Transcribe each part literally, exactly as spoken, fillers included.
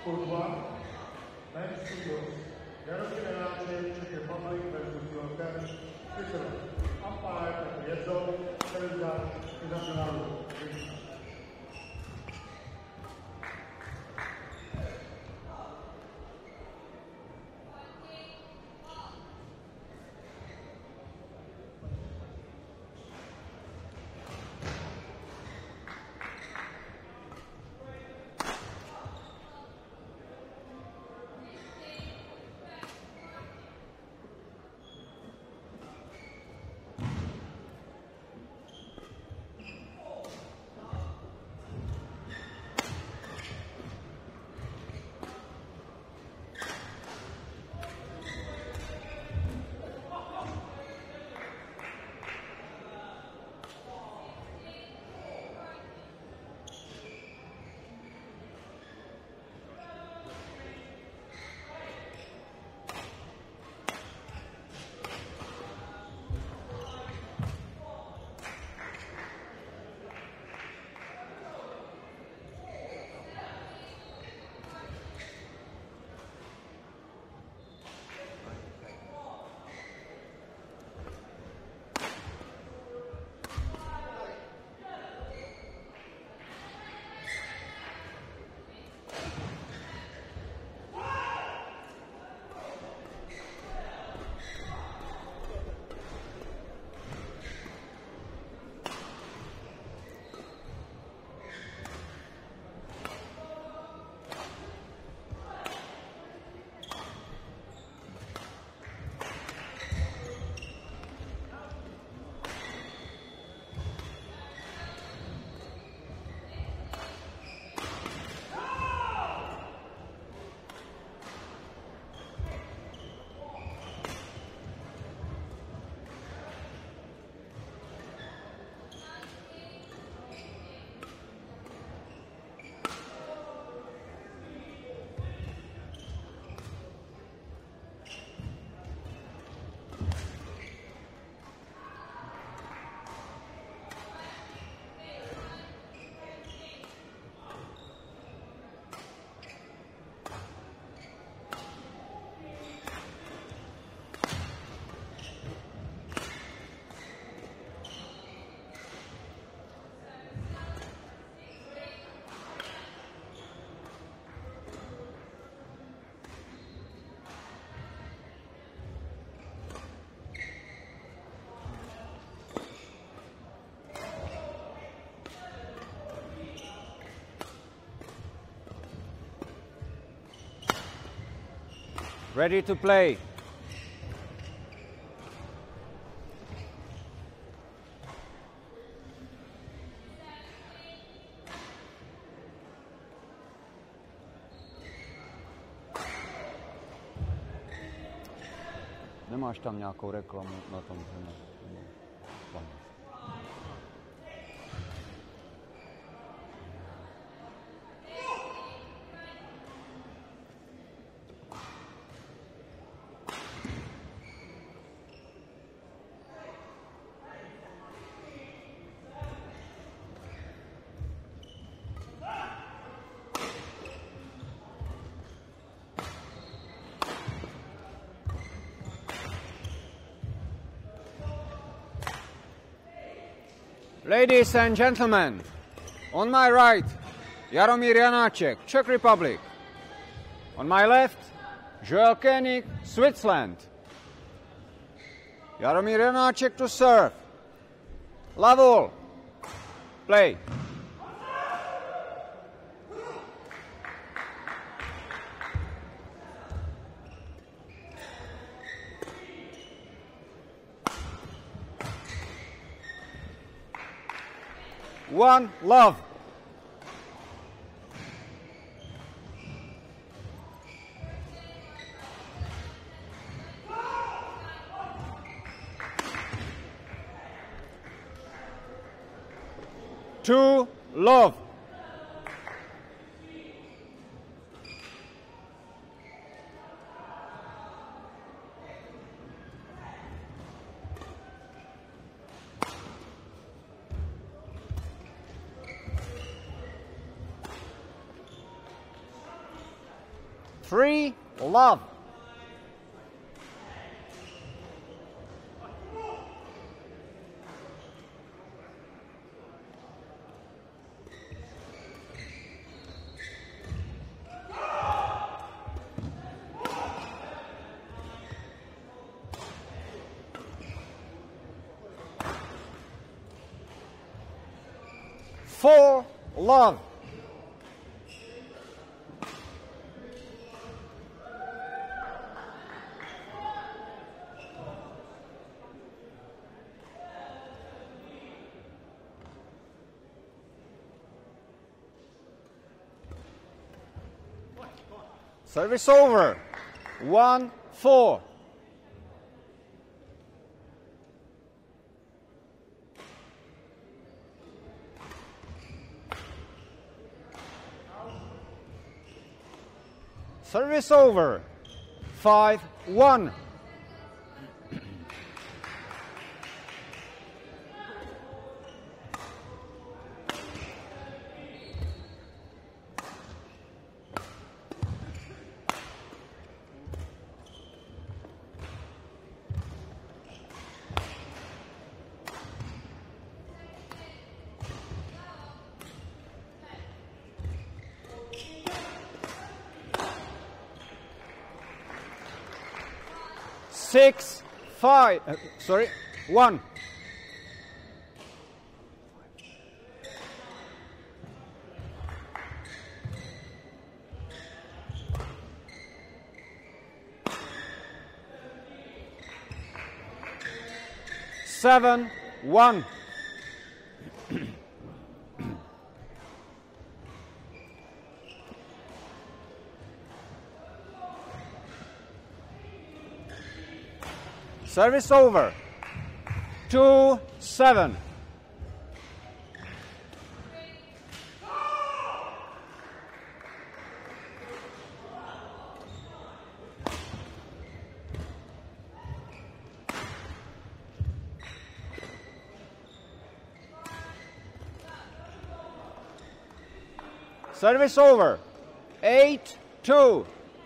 FORZA, men's singles, Jaromir Janacek, Czech Republic versus Qualifier, Switzerland. Umpire Petr FORZA, International. Ready to play. Nemáš tam nějakou reklamu na tom? Ladies and gentlemen, on my right, Jaromir Janacek, Czech Republic. On my left, Koenig, Switzerland. Jaromir Janacek to serve. Level. Play. One love. Two love. three, love. Four, love. Service over. One, four. Service over. Five, one. Six, five, uh, sorry, one. Seven, one. Service over. Two, seven. Service over. Eight, two.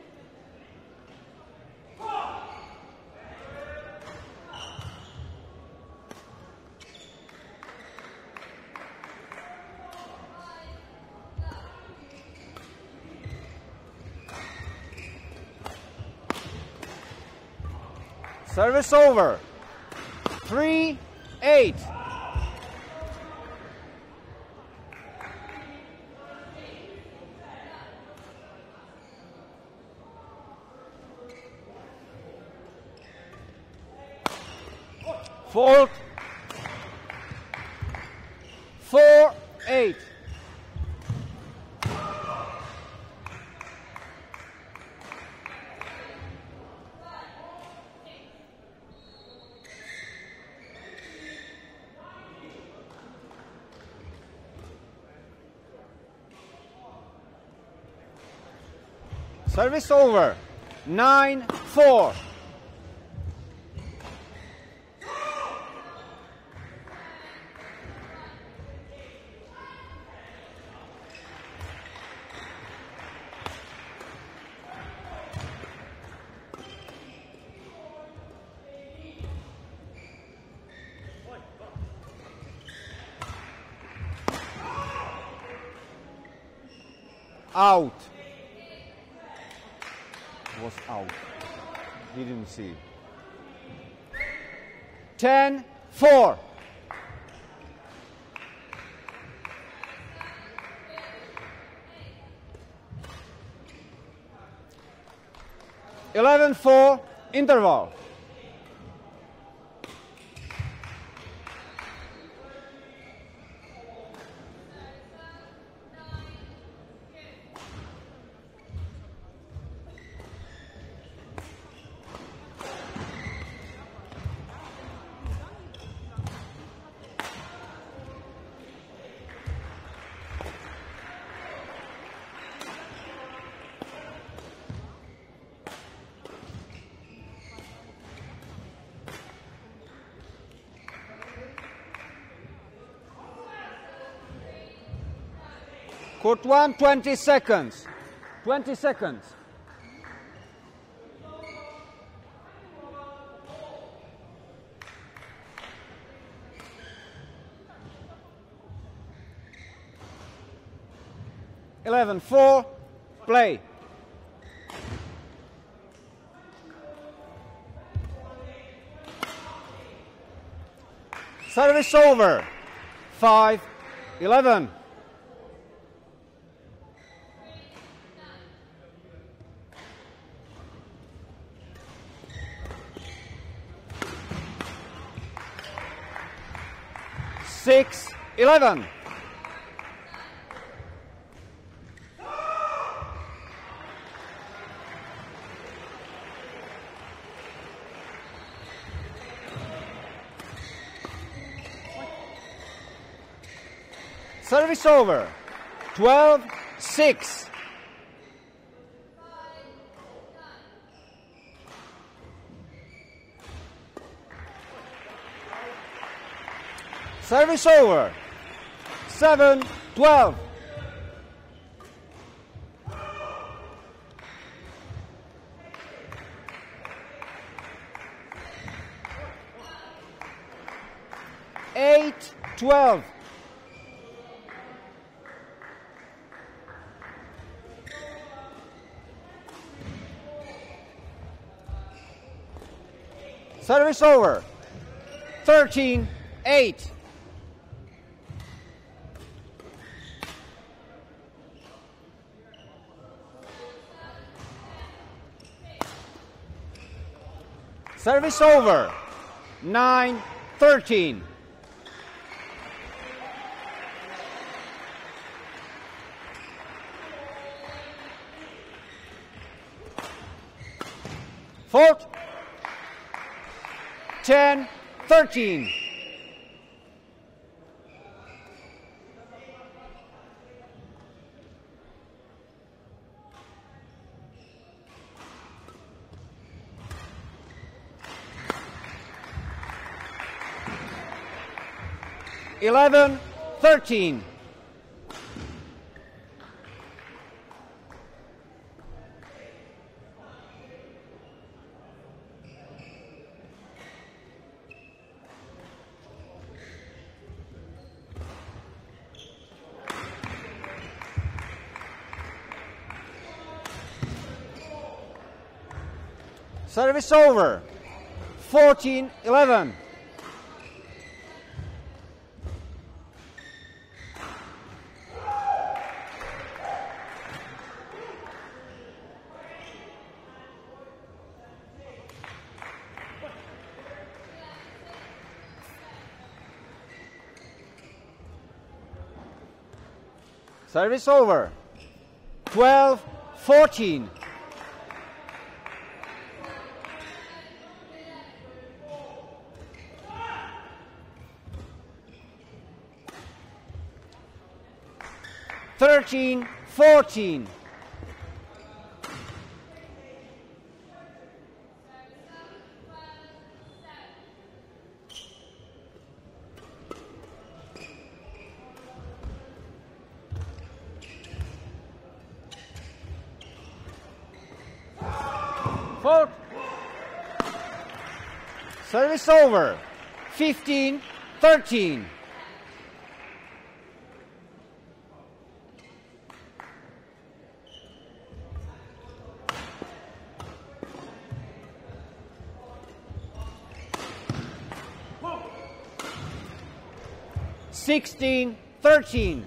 Service over. Three, eight. Fault. Four, eight. Service over. Nine, four. Out. Was out. Didn't see. Ten, four. Eleven, four. Interval. Court one, twenty seconds. twenty seconds. eleven four, play. Service over. five eleven. six eleven. Service over. twelve six. Service over. seven twelve. eight twelve. Service over. thirteen eight. Service over. nine thirteen. Fault. ten thirteen. eleven thirteen. Service over. fourteen eleven. Service over. twelve fourteen. thirteen fourteen. Fault. Service over. fifteen thirteen. sixteen thirteen.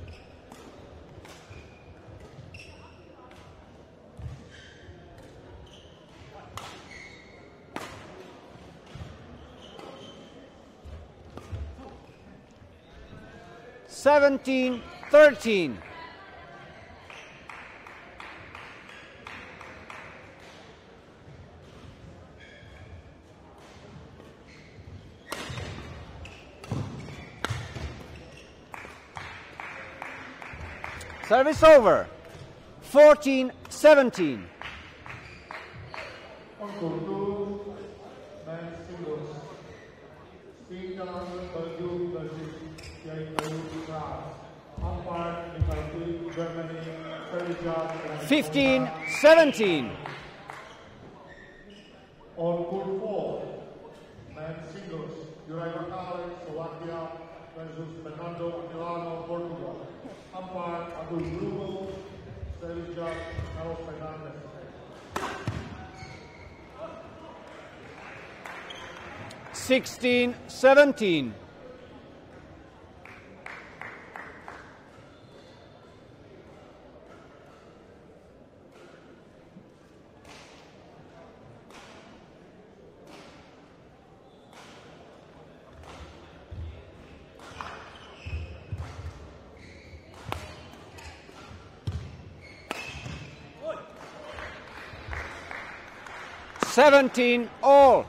seventeen thirteen. Service over. fourteen seventeen. On court two, men's singles. Speed down, Belgium versus Prague. Umpire, Italy, Germany, FORZA. fifteen seventeen. On court four, men's singles. Jaromir Slovakia versus Fernando Milano, Portugal. Umpire, Abu Bruno, service judge Carlos Fernandez. sixteen seventeen. seventeen all.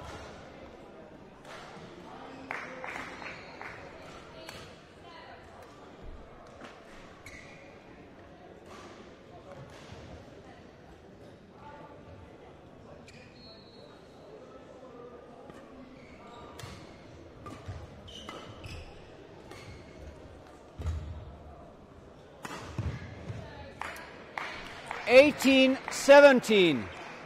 eighteen seventeen.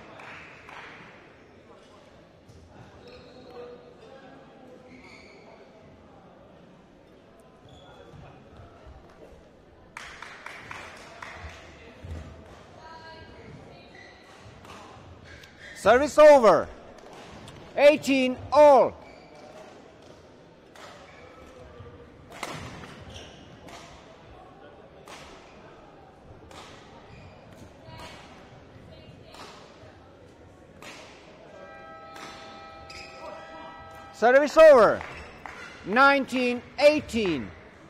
Service over. eighteen all. Service over. nineteen eighteen.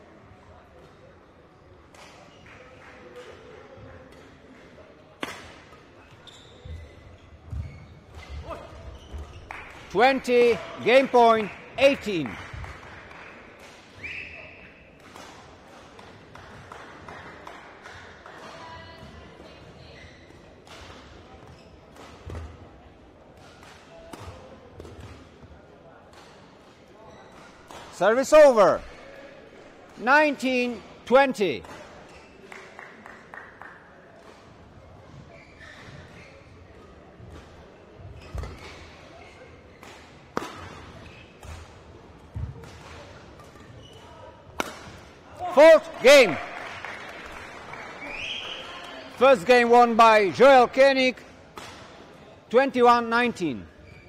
twenty, game point, eighteen. Service over. nineteen twenty. Fourth game. First game won by Joel Koenig, twenty-one nineteen.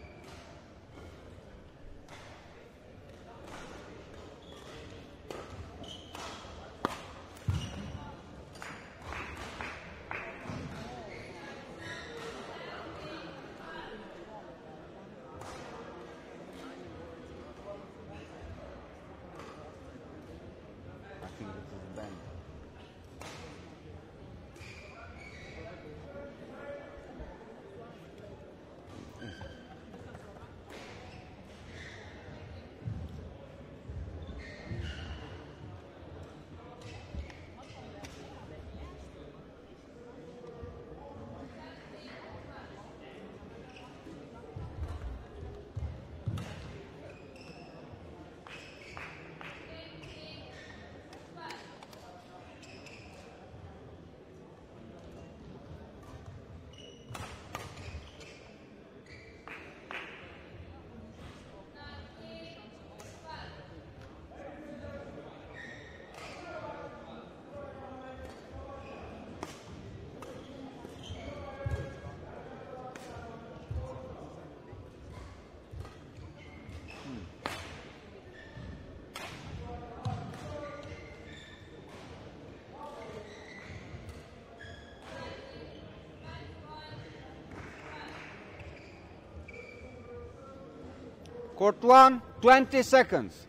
Court one, twenty seconds.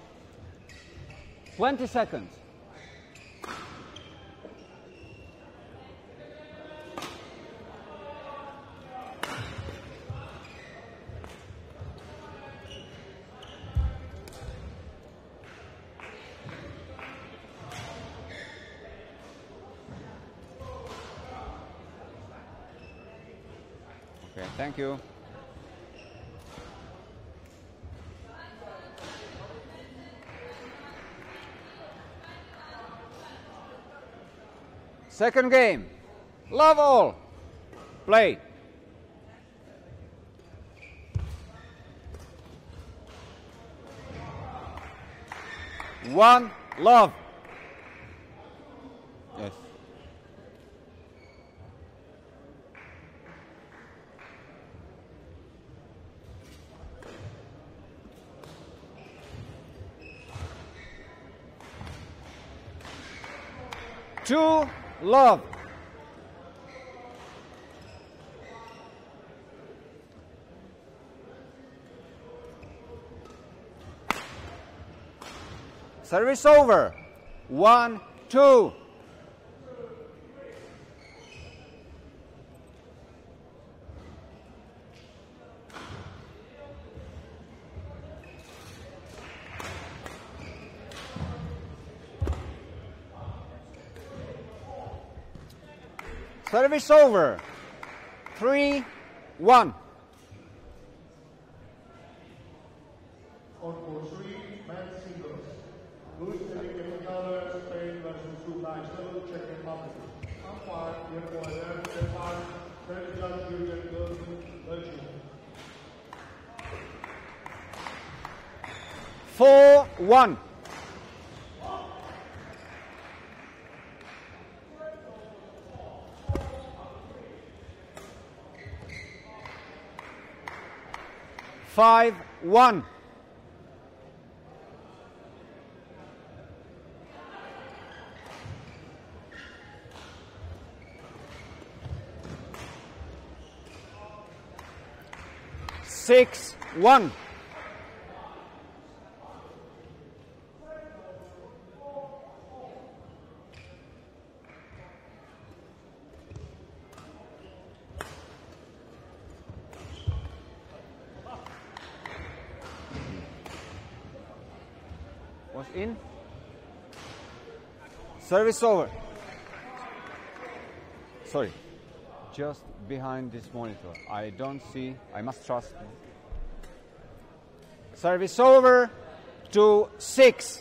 twenty seconds. Okay, thank you. Second game. Love all. Play. One love. Yes. two, love. Service over. One, two. Service over. Three, one. On course three, men's singles. Luis Felipe Miguel, Spain versus Dubai, seven, Czech Republic. Umpire, Yepoel, Stefan, third judge, Julian Gilson, Belgium. Four, one. Five, one. Six, one. Was in. Service over. Sorry. Just behind this monitor. I don't see. I must trust. Service over. To six.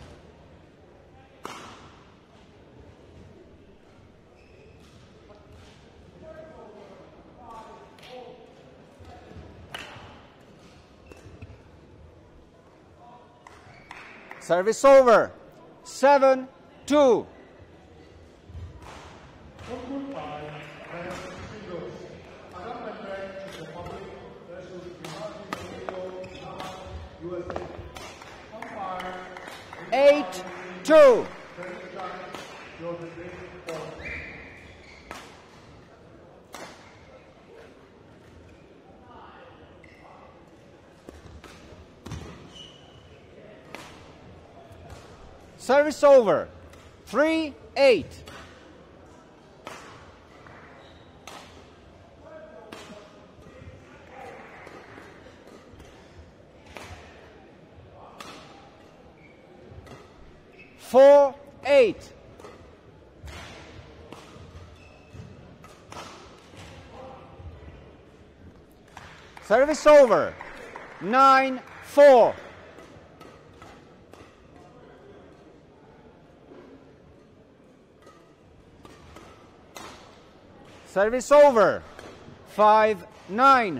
Service over. Seven, two. Eight, two. Service over. Three, eight. Four, eight. Service over. Nine, four. Service over. Five, nine.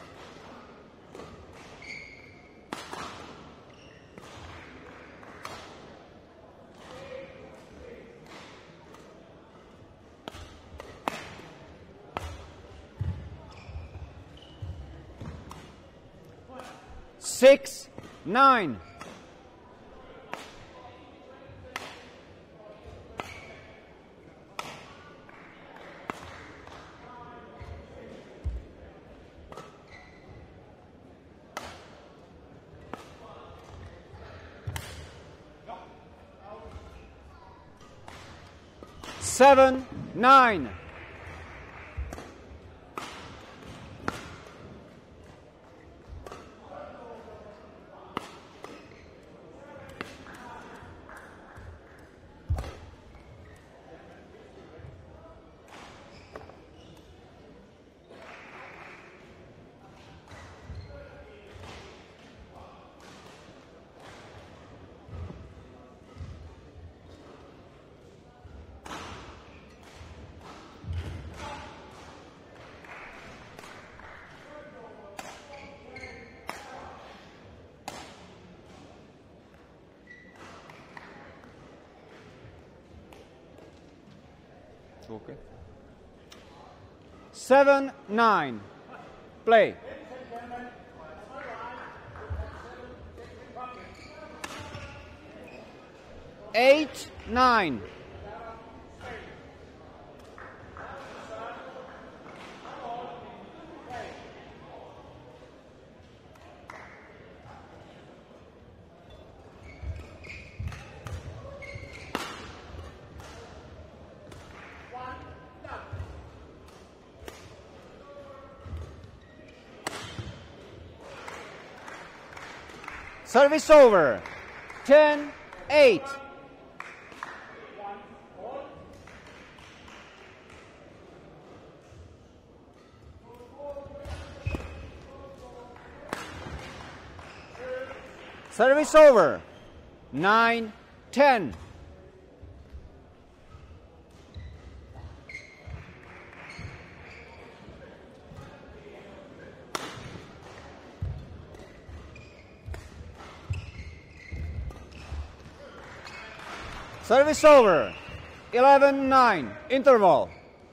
Six, nine. Seven, nine. Okay. Seven, nine. Play. Eight, nine. Service over. ten eight. Service over. nine ten. Service over. eleven nine. Interval.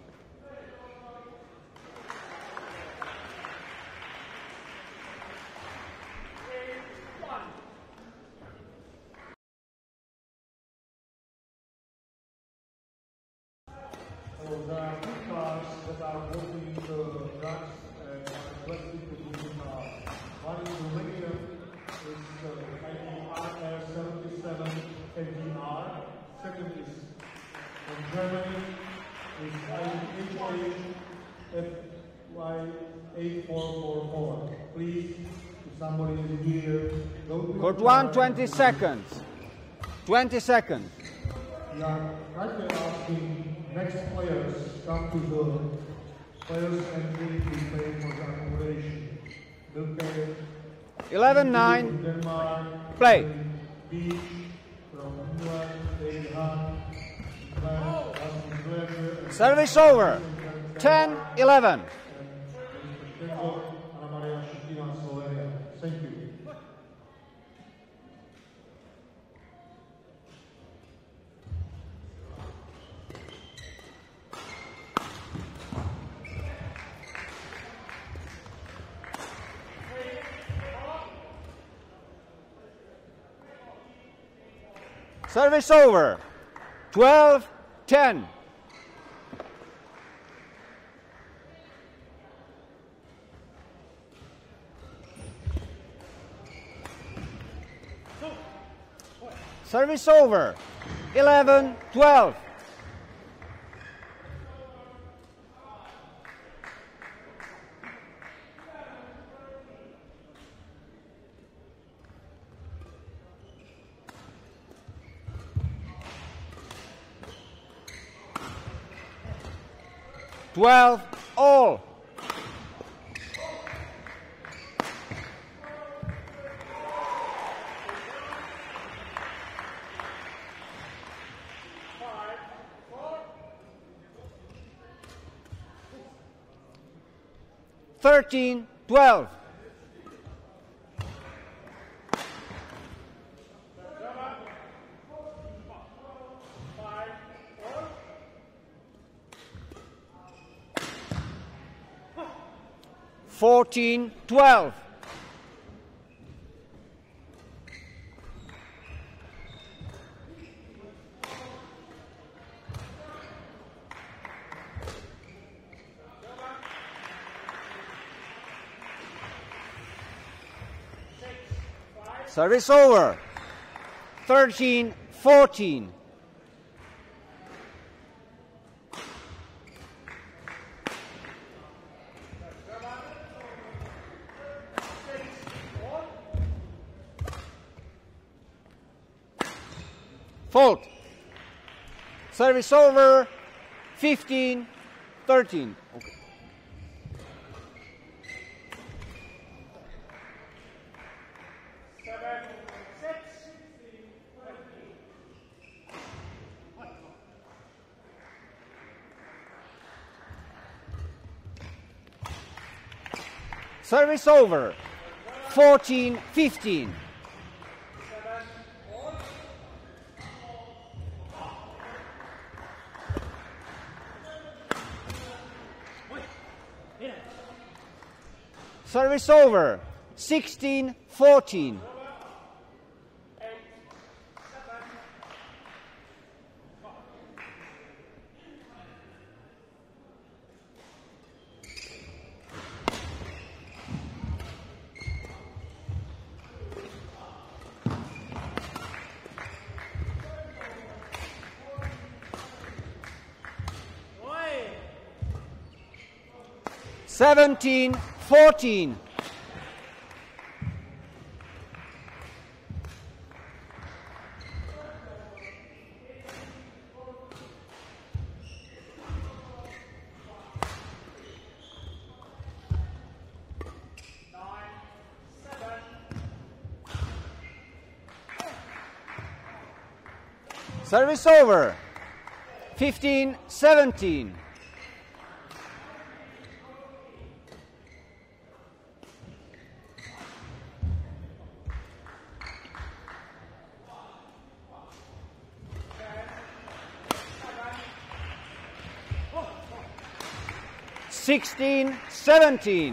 So there are two cars that are working the tracks and are requesting to do it now. One is Romania, is uh, I D R S seventy-seven N D R. Second is from Germany, is H H F Y eight four four four. Please, if somebody is here, don't Court one, twenty seconds. twenty seconds. We are right there asking next players come to the players entry to pay for the accommodation. Okay. eleven nine. Denmark. Play. Beach from England. David Hunt. Service over. ten eleven. Thank you. Service over. twelve ten. Service over. eleven twelve. twelve all. thirteen twelve. fourteen twelve. Service over. thirteen fourteen. Fault. Service over. fifteen thirteen. Okay. Service over. fourteen fifteen. Service over. sixteen fourteen. seventeen fourteen. Service over. fifteen seventeen. sixteen seventeen.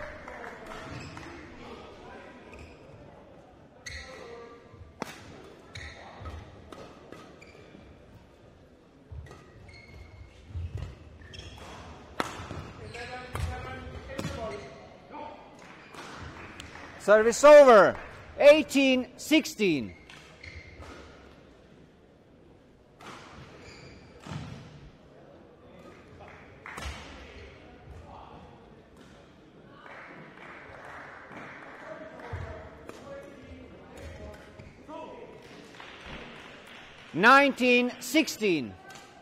Service over. eighteen sixteen. nineteen sixteen.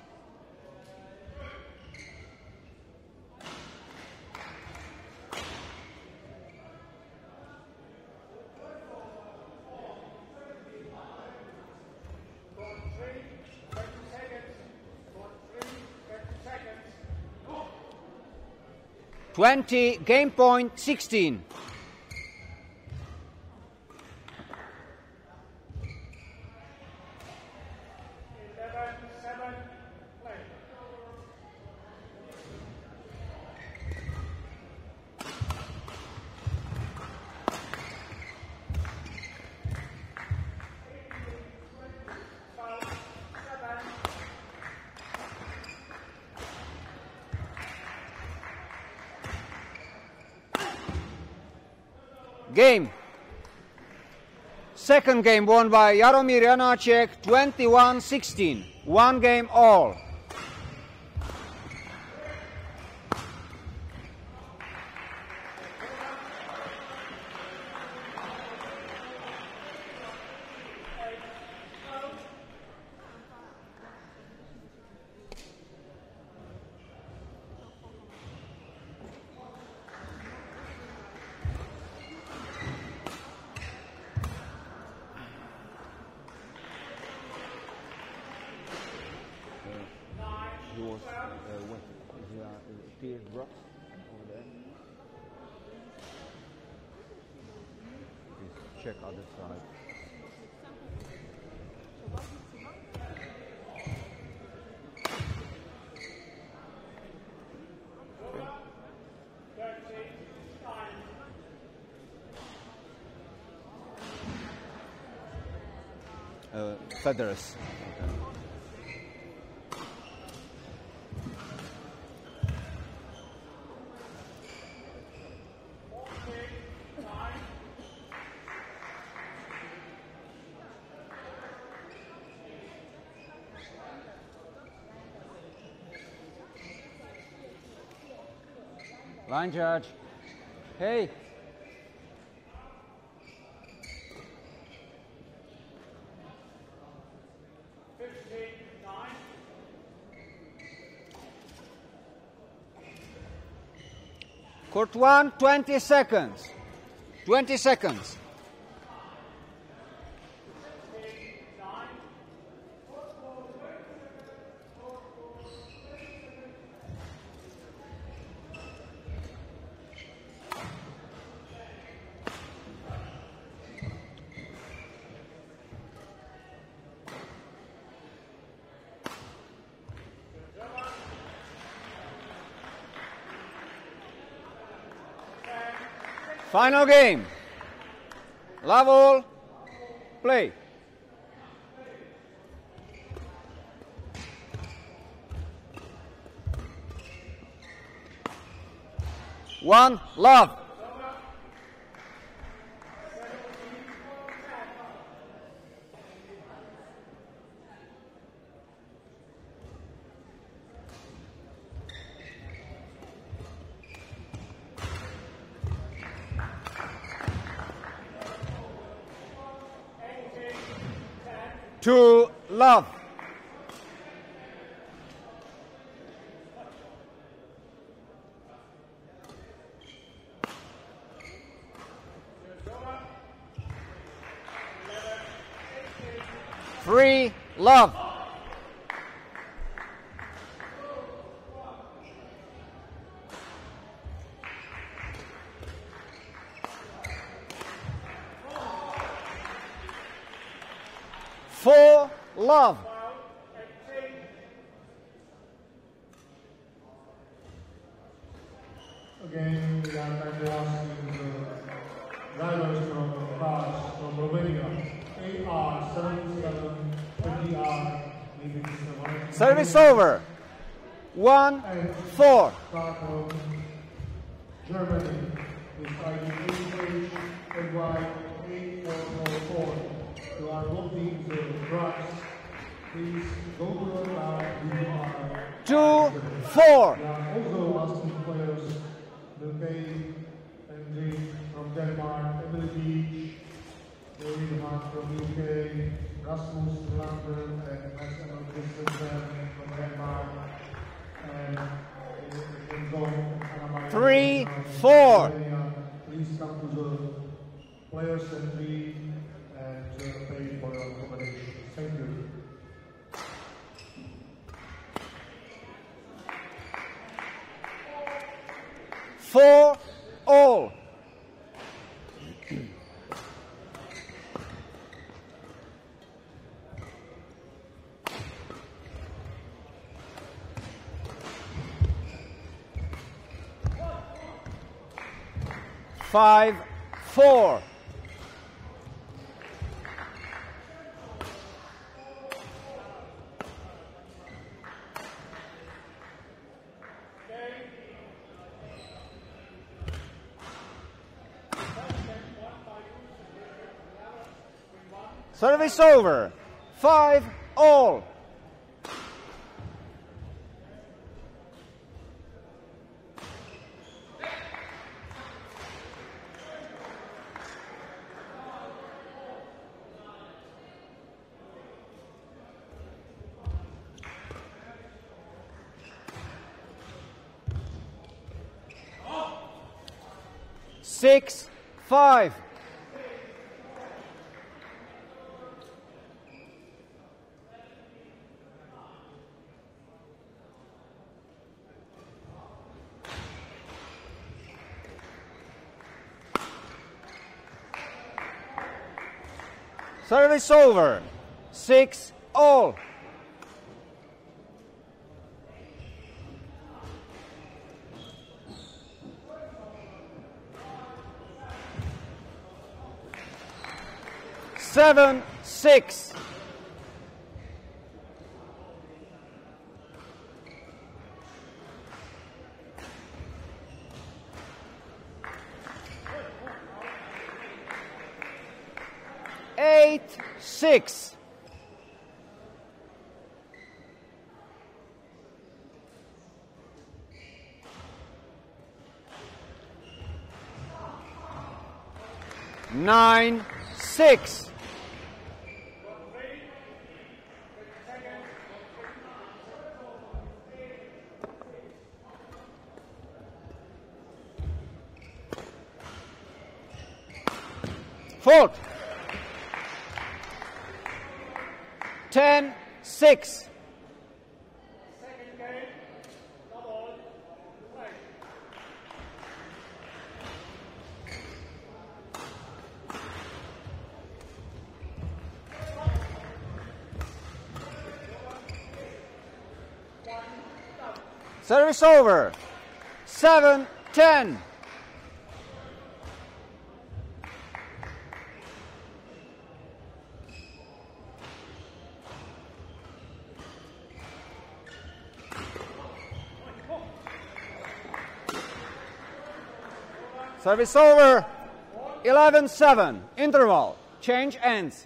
twenty, game point sixteen. Game. Second game won by Jaromir Janacek, twenty-one sixteen. One game all. Check other side. Uh, feathers. Okay. Line judge. Hey. Court one, twenty seconds. twenty seconds. Final game. Love all. Play. One, love. Two, love. Three, love. four, love. Again, we are kindly asking the drivers from cars from Romania, A R seven seven twenty R, service over. One, four. Start of Germany is I D eight H Y eight four four four. You are blocking the trucks. Please go to the car. You are Two, four. We are also asking players to pay and drink from Denmark, Emily Beach, David Hunt from U K, Rasmus from London, and National Christensen from Denmark, and in zone, Three, four. Please come to the players entry and uh, pay for your accommodation. Thank you. Four, all. Five, four. Service over. Five, all. Six, five. Service over. Six, all. Seven, six. Eight, six. Nine, six. Fault. Ten, six. Service over. Seven, ten. Service over. Eleven, seven. Interval. Change ends.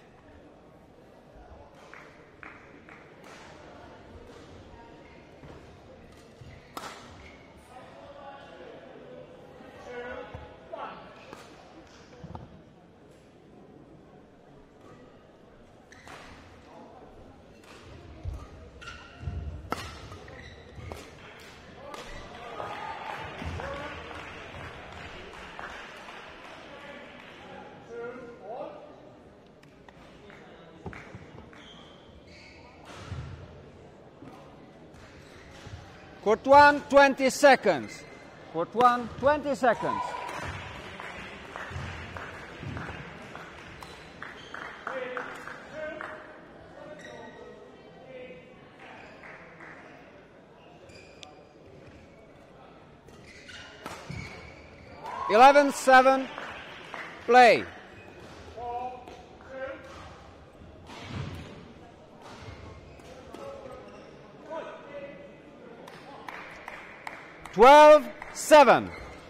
Court one, twenty seconds. Court one, twenty seconds. eleven seven, play. twelve seven.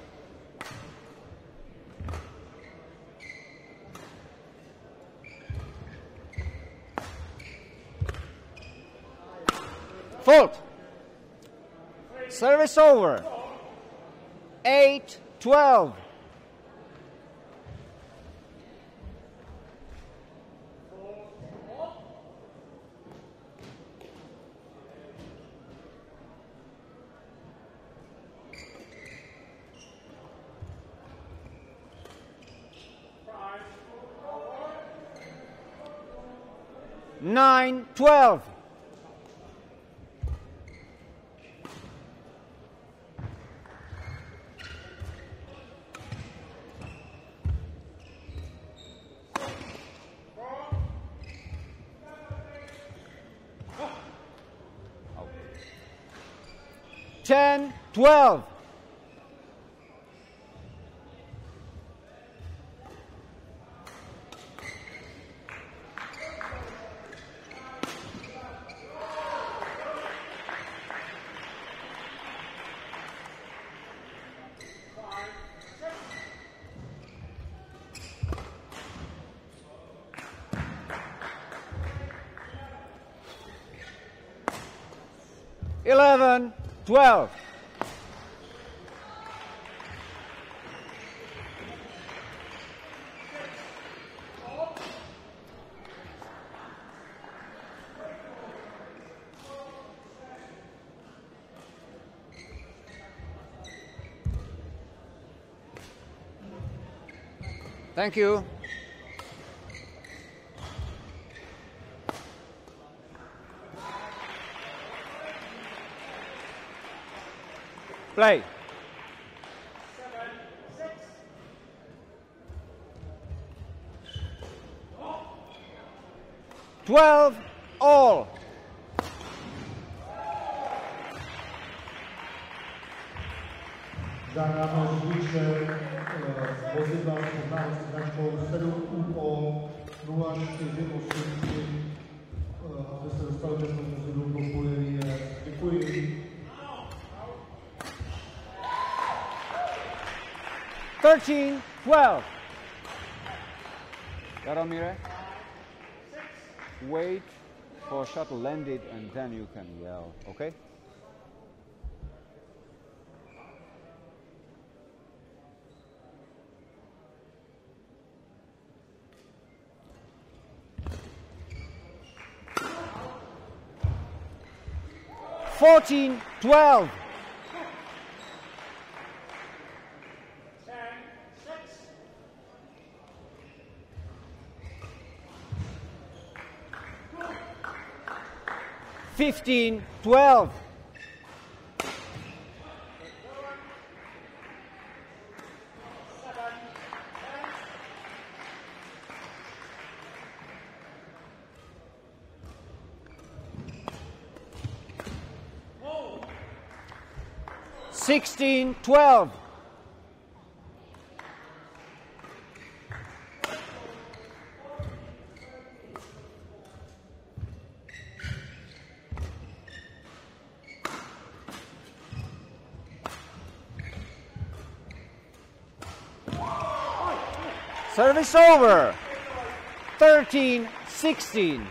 Fault. Service over. eight twelve. nine twelve. ten twelve. eleven twelve. Thank you. Play. twelve all. Žádáme řidiče vozidla s značkou sedm U O nula čtyři osm tři, aby se dostali bez vozidlu do Qualifier. Děkuji. thirteen twelve. Jaromir, wait for shuttle landed and then you can yell, okay? fourteen twelve. fifteen twelve. sixteen twelve. Service over. thirteen sixteen.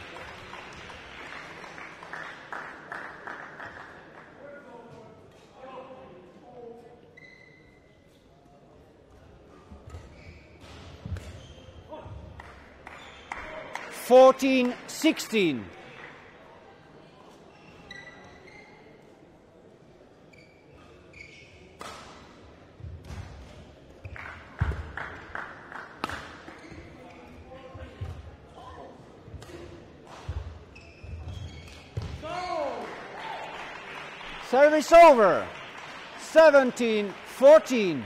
fourteen sixteen. Service over. seventeen fourteen.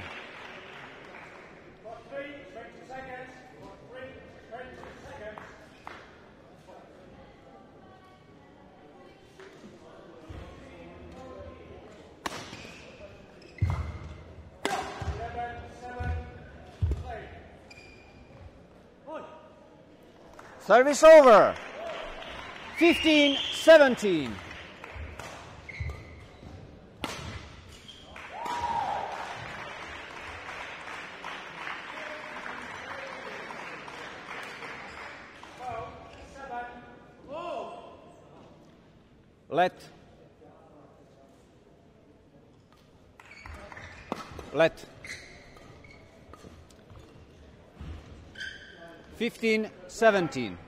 Service over. fifteen seventeen. Let. Let. fifteen seventeen.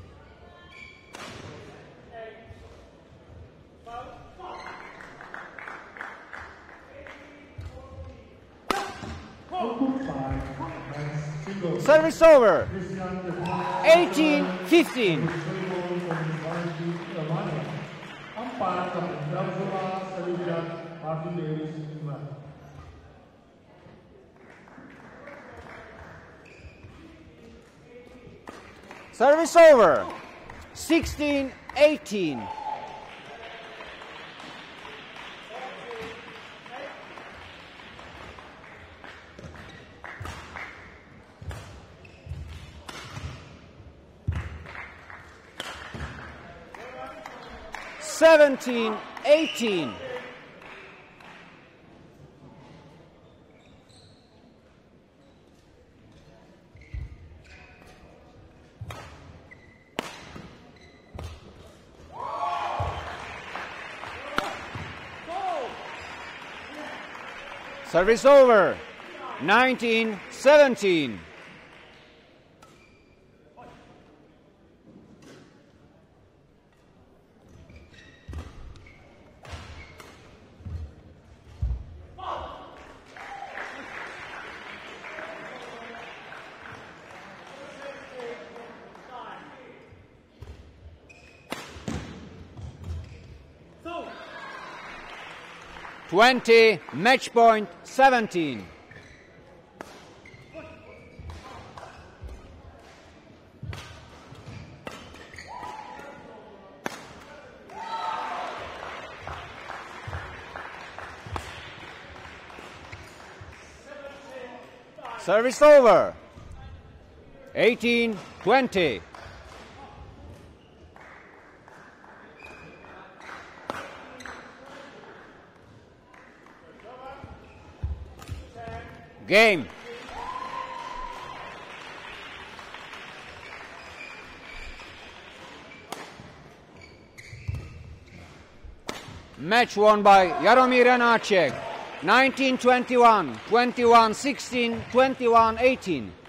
Service over. eighteen fifteen. Service over. sixteen eighteen. seventeen eighteen. Service over. nineteen seventeen. twenty, match point seventeen. Service over. eighteen twenty. Game. Match won by Jaromir Janacek. nineteen twenty-one, twenty-one sixteen, twenty-one eighteen.